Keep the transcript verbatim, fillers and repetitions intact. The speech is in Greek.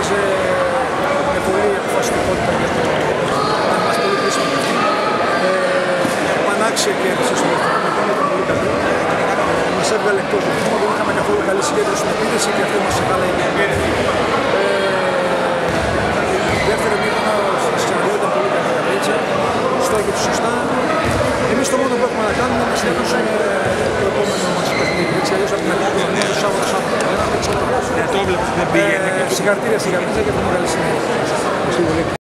έπαιζε με πολύ αποφασιστικότητα για το να μας πολύ κρίσιμο παιχνίδι. Πανάξια και έπαιζε στο δεύτερο παιχνίδι, ήταν πολύ καλή. Μας έβγαλε εκτός του ρυθμού, δεν είχαμε καθόλου καλή συγκέντρωση στην επίθεση και αυτό μας έβγαλε η δεύτερο μήνα στη Σαραγώνα ήταν πολύ καλή καρδίτσα, στόχοι του σωστά. Εμείς το μόνο που έχουμε να κάνουμε είναι να συνεχίσουμε το επόμενο μας παιχνίδι. Έτσι αλλιώς από την αρχή του χρόνου, το Σάββατο Σάββατο. Ναι, το έβλεπες, δεν πήγαινε. Συγχαρητήρια, συγχαρητήρια για την μεγάλη συνέχεια.